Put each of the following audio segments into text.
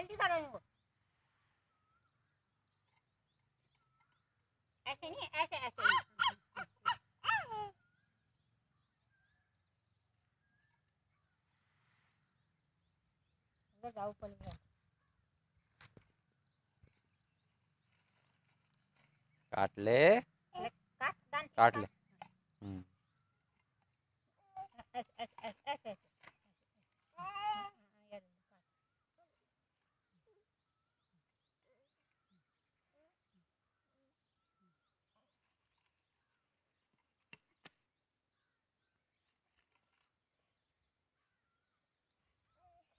दिखा रही हूँ। ऐसे नहीं, ऐसे ऐसे जाओ ऊपर काट ले, काट ले।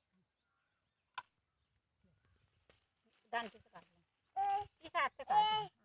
दान किसे काट ले, इस हाथ से काट।